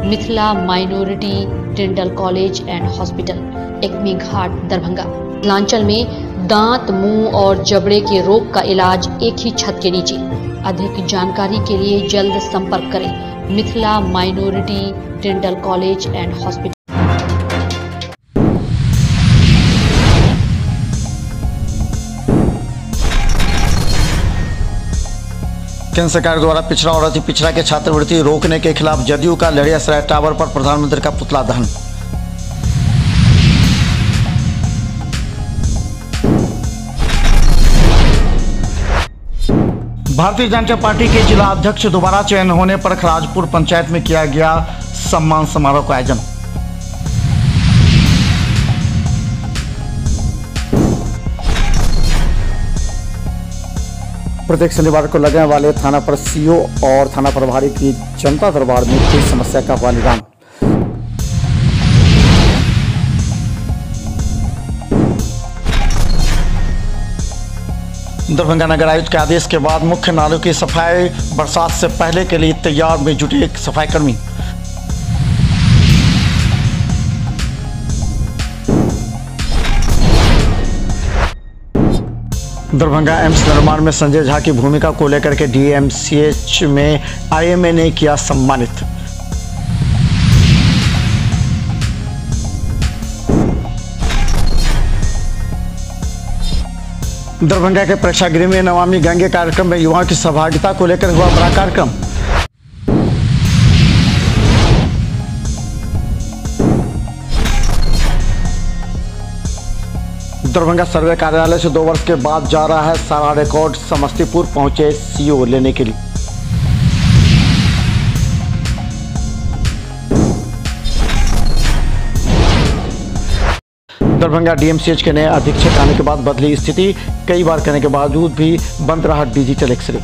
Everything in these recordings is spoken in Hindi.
Mithila minority dental college and hospital, Ekmi Ghat, Darbhanga. Mithilanchal में दांत, मुंह और जबड़े के रोग का इलाज एक ही छत के नीचे। अधिक जानकारी के लिए जल्द संपर्क करें Mithila minority dental college and hospital. केंद्र सरकार द्वारा पिछड़ा और अति पिछड़ा के छात्रवृत्ति रोकने के खिलाफ जदयू का लड़ियासराय टावर पर प्रधानमंत्री का पुतला दहन। भारतीय जनता पार्टी के जिला अध्यक्ष दोबारा चयन होने पर खराजपुर पंचायत में किया गया सम्मान समारोह का आयोजन। प्रत्येक शनिवार को लगने वाले थाना पर सीओ और थाना प्रभारी की जनता दरबार में किस समस्या का हुआ निदान। दरभंगा नगर आयुक्त के आदेश के बाद मुख्य नालों की सफाई बरसात से पहले के लिए तैयार में जुटे सफाई कर्मी। दरभंगा एम्स निर्माण में संजय झा की भूमिका को लेकर के डीएमसीएच में आईएमए ने किया सम्मानित। दरभंगा के प्रेक्षागृह में नमामि गंगे कार्यक्रम में युवाओं की सहभागिता को लेकर हुआ बड़ा कार्यक्रम। दरभंगा सर्वे कार्यालय से 2 वर्ष के बाद जा रहा है सारा रिकॉर्ड। समस्तीपुर पहुंचे सीओ लेने के लिए। दरभंगा डीएमसीएच के नए अधीक्षक आने के बाद बदली स्थिति। कई बार करने के बावजूद भी बंद रहा डिजिटल एक्सरे।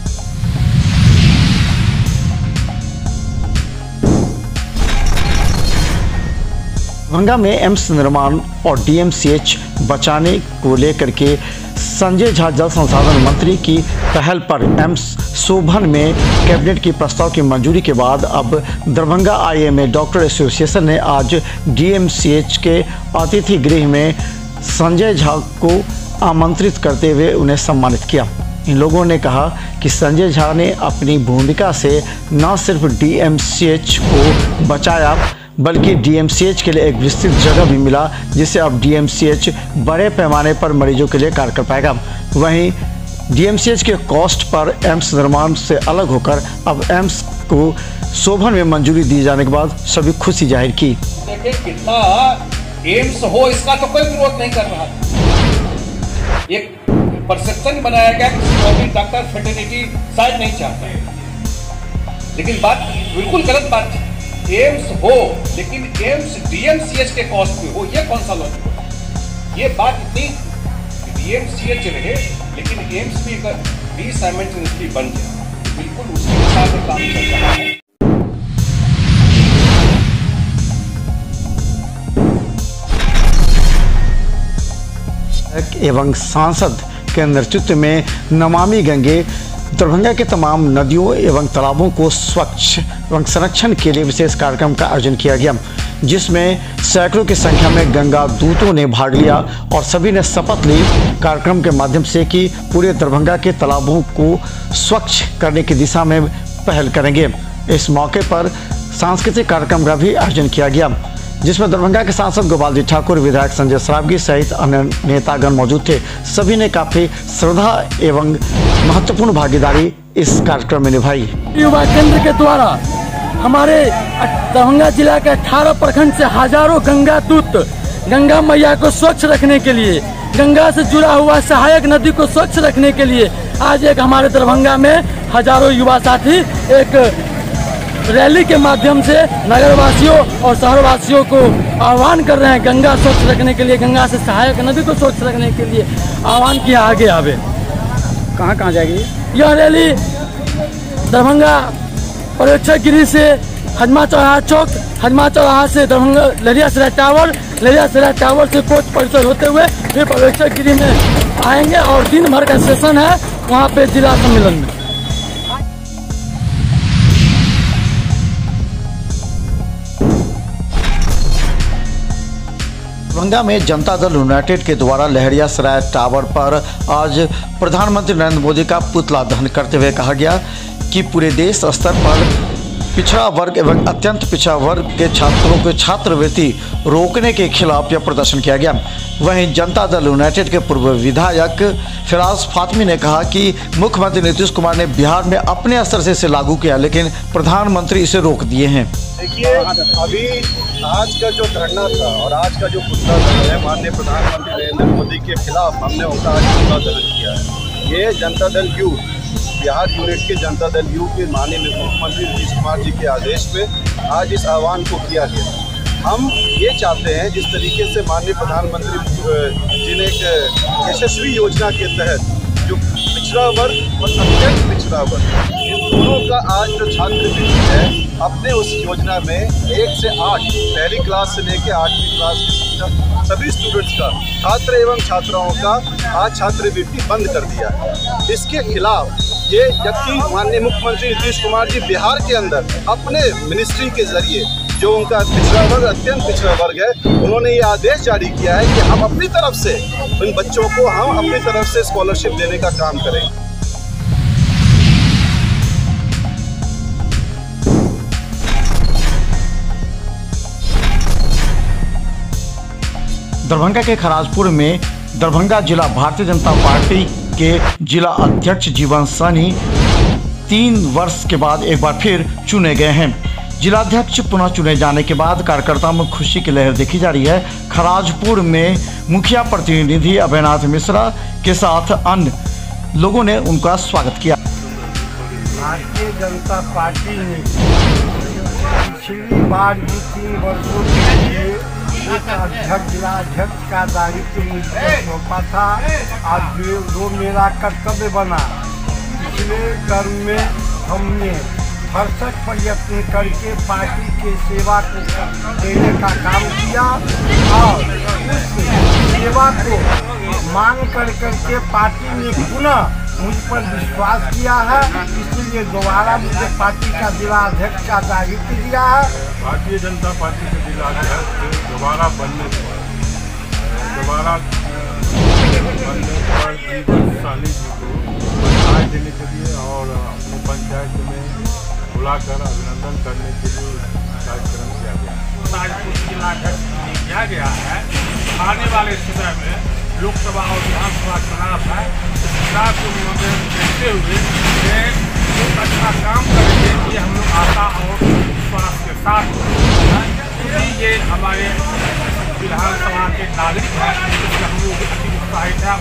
दरभंगा में एम्स निर्माण और डीएमसीएच बचाने को लेकर के संजय झा जल संसाधन मंत्री की पहल पर एम्स शोभन में कैबिनेट की प्रस्ताव की मंजूरी के बाद अब दरभंगा आईएमए डॉक्टर एसोसिएशन ने आज डीएमसीएच के अतिथि गृह में संजय झा को आमंत्रित करते हुए उन्हें सम्मानित किया। इन लोगों ने कहा कि संजय झा ने अपनी भूमिका से न सिर्फ डीएमसीएच को बचाया बल्कि डीएमसीएच के लिए एक विस्तृत जगह भी मिला, जिससे अब डीएमसीएच बड़े पैमाने पर मरीजों के लिए कार्य कर पाएगा। वहीं डीएमसीएच के कॉस्ट पर एम्स निर्माण से अलग होकर अब एम्स को शोभन में मंजूरी दी जाने के बाद सभी खुशी जाहिर की। देखिए कितना एम्स हो इसका तो कोई विरोध नहीं कर रहा। एक परसेप्शन बनाया गया कि डॉक्टर फेटर्निटी शायद नहीं चाहता, लेकिन बात बिल्कुल गलत बात है। एम्स हो लेकिन एम्स डीएमसीएच के कॉस्ट पे हो, ये कौन सा लॉजिक है? ये बात इतनी डीएमसीएच रहे लेकिन एम्स भी साइमल्टेनियसली बन जाए, बिल्कुल उसके हिसाब से काम चल रहा है। एवं सांसद के नेतृत्व में नमामि गंगे दरभंगा के तमाम नदियों एवं तालाबों को स्वच्छ एवं संरक्षण के लिए विशेष कार्यक्रम का आयोजन किया गया, जिसमें सैकड़ों की संख्या में गंगा दूतों ने भाग लिया और सभी ने शपथ ली कार्यक्रम के माध्यम से कि पूरे दरभंगा के तालाबों को स्वच्छ करने की दिशा में पहल करेंगे। इस मौके पर सांस्कृतिक कार्यक्रम का भी आयोजन किया गया, जिसमें दरभंगा के सांसद गोपाल जी ठाकुर, विधायक संजय सरावगी सहित अन्य नेतागण मौजूद थे। सभी ने काफी श्रद्धा एवं महत्वपूर्ण भागीदारी इस कार्यक्रम में निभाई। युवा केंद्र के द्वारा हमारे दरभंगा जिला के 18 प्रखंड से हजारों गंगा दूत गंगा मैया को स्वच्छ रखने के लिए, गंगा से जुड़ा हुआ सहायक नदी को स्वच्छ रखने के लिए आज एक हमारे दरभंगा में हजारों युवा साथी एक रैली के माध्यम से नगरवासियों और शहरवासियों को आह्वान कर रहे हैं गंगा स्वच्छ रखने के लिए, गंगा से सहायक नदी को स्वच्छ रखने के लिए आह्वान किया। आगे आवे कहाँ जाएगी यह रैली? दरभंगा पर्यवेक्षक गृह से हजमा चौराहा चौक, हजमा चौराहा से दरभंगा लड़ियासराय टावर, लड़ियासराय टावर से कोच परिसर होते हुए फिर पर्यवेक्षक गृह में आएंगे और दिन भर का सेशन है वहाँ पे जिला सम्मेलन में। दरभंगा में जनता दल यूनाइटेड के द्वारा लहरियासराय टावर पर आज प्रधानमंत्री नरेंद्र मोदी का पुतला दहन करते हुए कहा गया कि पूरे देश स्तर पर पिछड़ा वर्ग एवं अत्यंत पिछड़ा वर्ग के छात्रों को छात्रवृत्ति रोकने के खिलाफ यह प्रदर्शन किया गया। वहीं जनता दल यूनाइटेड के पूर्व विधायक फिराज फातमी ने कहा कि मुख्यमंत्री नीतीश कुमार ने बिहार में अपने स्तर से इसे लागू किया, लेकिन प्रधानमंत्री इसे रोक दिए हैं। देखिए, अभी आज का जो धरना था और आज का जो पुतला दहन है माननीय प्रधानमंत्री नरेंद्र मोदी के खिलाफ, हमने उनका आज पुतला दहन किया है। ये जनता दल यू बिहार यूनिट के जनता दल यू के माननीय मुख्यमंत्री नीतीश कुमार जी के आदेश पे आज इस आह्वान को किया गया। हम ये चाहते हैं जिस तरीके से माननीय प्रधानमंत्री जी ने एक यशस्वी योजना के तहत जो पिछड़ा वर्ग और अत्यंत पिछड़ा वर्ग इन दोनों का आज जो छात्रवृत्ति है अपने उस योजना में 1 से 8 पहली क्लास से लेकर 8वीं क्लास की सभी स्टूडेंट्स का छात्र एवं छात्राओं का आज छात्रवृत्ति बंद कर दिया है। इसके खिलाफ ये जबकि माननीय मुख्यमंत्री नीतीश कुमार जी बिहार के अंदर अपने मिनिस्ट्री के जरिए जो उनका पिछड़ा वर्ग अत्यंत पिछड़ा वर्ग है, उन्होंने ये आदेश जारी किया है कि हम अपनी तरफ से इन बच्चों को हम अपनी तरफ से स्कॉलरशिप देने का काम करें। दरभंगा के खराजपुर में दरभंगा जिला भारतीय जनता पार्टी के जिला अध्यक्ष जीवन सानी 3 वर्ष के बाद एक बार फिर चुने गए हैं। जिलाध्यक्ष पुनः चुने जाने के बाद कार्यकर्ताओं में खुशी की लहर देखी जा रही है। खराजपुर में मुखिया प्रतिनिधि अभयनाथ मिश्रा के साथ अन्य लोगों ने उनका स्वागत किया। भारतीय जनता पार्टी ने पिछली बार भी 3 वर्षों के लिए एक अध्यक्ष जिलाध्यक्ष का दायित्व मुझे सौंपा था। आज जो मेरा कर्तव्य बना। पिछले टर्म में हमने भरसक प्रयत्न करके पार्टी के सेवा को देने का काम किया और उस सेवा को मांग करके पार्टी ने पुनः मुझ पर विश्वास किया है। इसलिए दोबारा मुझे पार्टी का जिला अध्यक्ष का दायित्व दिया है। भारतीय जनता पार्टी के जिला अध्यक्ष दोबारा बनने पर जीवन सानी जी को बधाई देने के लिए और अपने पंचायत में बुलाकर अभिनंदन करने के लिए कार्यक्रम किया गया। खराजपुर जिला अध्यक्ष किया गया है। आने वाले समय में लोकसभा और विधानसभा चुनाव है। चुनाव को देखते हुए बहुत अच्छा काम करेंगे ये हम लोग आशा और विश्वास के साथ क्योंकि ये हमारे विधानसभा के नागरिक हैं, इसलिए हम लोग अति उत्साहित है।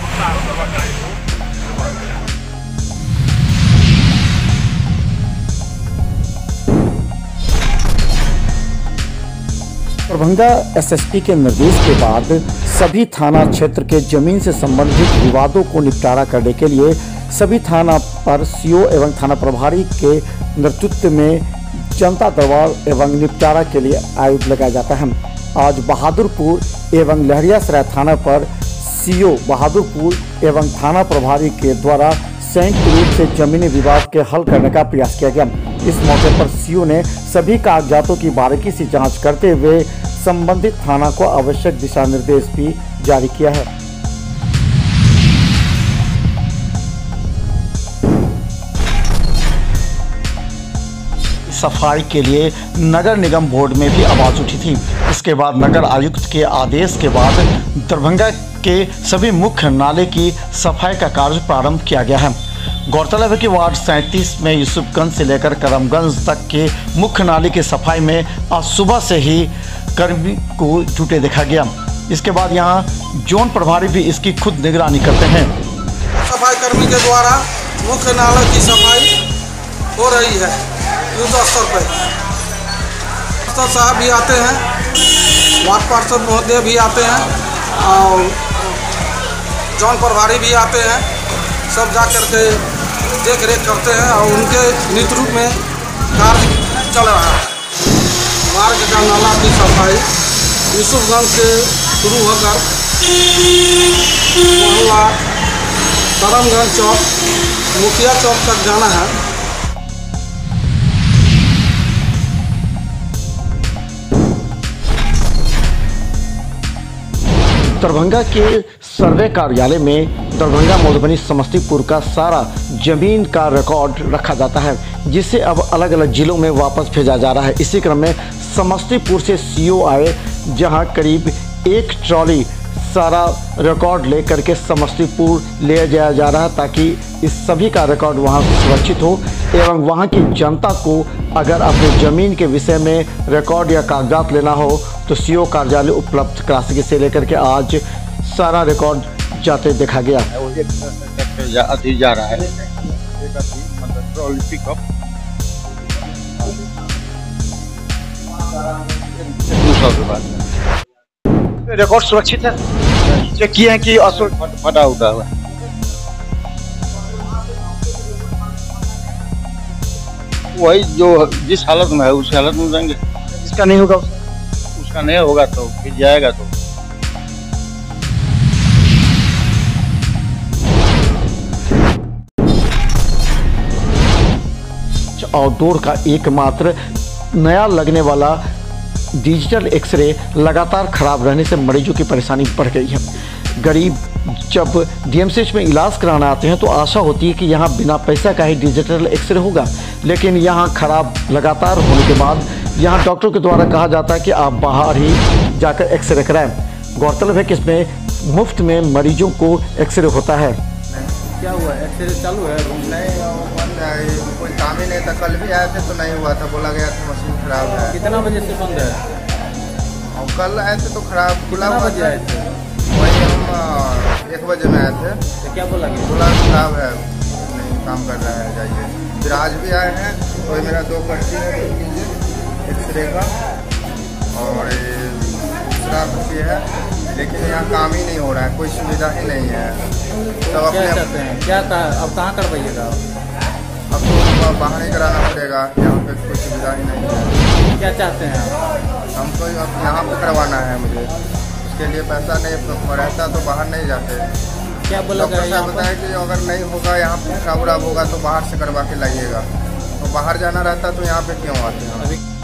दरभंगा एसएसपी के निर्देश के बाद सभी थाना क्षेत्र के जमीन से संबंधित विवादों को निपटारा करने के लिए सभी थाना पर सीओ एवं थाना प्रभारी के नेतृत्व में जनता दरबार एवं निपटारा के लिए आयोजन लगाया जाता है। आज बहादुरपुर एवं लहरियासराय थाना पर सीओ बहादुरपुर एवं थाना प्रभारी के द्वारा संयुक्त रूप से जमीनी विवाद के हल करने का प्रयास किया गया। इस मौके पर सीओ ने सभी कागजातों की बारीकी से जांच करते हुए संबंधित थाना को आवश्यक दिशा निर्देश भी जारी किया है। सफाई के लिए नगर निगम बोर्ड में भी आवाज उठी थी। इसके बाद नगर आयुक्त के आदेश के बाद दरभंगा के सभी मुख्य नाले की सफाई का कार्य प्रारंभ किया गया है। गौरतलब है कि वार्ड 37 में यूसुफगंज से लेकर करमगंज तक के मुख्य नाले की सफाई में आज सुबह से ही कर्मी को जुटे देखा गया। इसके बाद यहां जोन प्रभारी भी इसकी खुद निगरानी करते हैं। सफाई कर्मी के द्वारा मुख्य नाले की सफाई हो रही है। युद्ध स्तर पर साहब भी आते हैं, वार्ड पार्षद महोदय भी आते हैं और जोन प्रभारी भी आते हैं। सब जा कर के देख रेख करते हैं और उनके नेतृत्व में कार्य चल रहा है। मार्ग का नाला की सफाई यूसुफगंज से शुरू होकर मोहल्ला करमगंज चौक मुखिया चौक तक जाना है। दरभंगा के सर्वे कार्यालय में दरभंगा, मधुबनी, समस्तीपुर का सारा जमीन का रिकॉर्ड रखा जाता है, जिसे अब अलग अलग जिलों में वापस भेजा जा रहा है। इसी क्रम में समस्तीपुर से सीओ आए, जहां करीब 1 ट्रॉली सारा रिकॉर्ड लेकर के समस्तीपुर ले जाया जा रहा है, ताकि इस सभी का रिकॉर्ड वहां सुरक्षित हो एवं वहां की जनता को अगर अपने ज़मीन के विषय में रिकॉर्ड या कागजात लेना हो तो सीओ कार्यालय उपलब्ध करा सके। से लेकर के आज सारा रिकॉर्ड जाते देखा गया। अति जा रहा है, मतलब ट्रॉली पिकअप 200 के बाद रिकॉर्ड सुरक्षित है, चेक किए हैं कि फटा उठा हुआ है। वही जो जिस हालत में है उस हालत में देंगे। इसका नहीं होगा, उसका नहीं होगा तो फिर जाएगा तो आउटडोर का एकमात्र नया लगने वाला डिजिटल एक्सरे लगातार खराब रहने से मरीजों की परेशानी बढ़ गई है। गरीब जब डीएमसीएच में इलाज कराना आते हैं तो आशा होती है कि यहाँ बिना पैसा का ही डिजिटल एक्सरे होगा, लेकिन यहाँ खराब लगातार होने के बाद यहाँ डॉक्टरों के द्वारा कहा जाता है कि आप बाहर ही जाकर एक्सरे कराएं। गौरतलब है कि इसमें मुफ्त में मरीजों को एक्सरे होता है। क्या हुआ, एक्सरे चालू है? नहीं, बंद है, कोई काम ही नहीं था। कल भी आए थे तो नहीं हुआ था, बोला गया था मशीन खराब है। कितना बजे से बंद है? और कल आए थे तो खराब खुला हुआ बजे आए थे? वही हम 1 बजे में आए थे। तो क्या बोला गया? बोला खराब है, नहीं काम कर रहा है, जाइए। फिर आज भी आए हैं, वही मेरा 2 पर्ची है एक्सरे का और दूसरा पर्ची है, लेकिन यहाँ काम ही नहीं हो रहा है, कोई सुविधा ही नहीं है। सब क्या चाहते हैं? क्या अब कहाँ करवाइएगा? अब तो बाहर ही कराना पड़ेगा, यहाँ पे कोई सुविधा ही नहीं है। क्या चाहते हैं हमको अब यहाँ पे करवाना है, मुझे उसके लिए पैसा नहीं रहता तो बाहर नहीं जाते। क्या बोला गया? बताया कि अगर नहीं होगा यहाँ पे खराब होगा तो बाहर से करवा के लाइएगा, तो बाहर जाना रहता तो यहाँ पे क्यों आते हैं।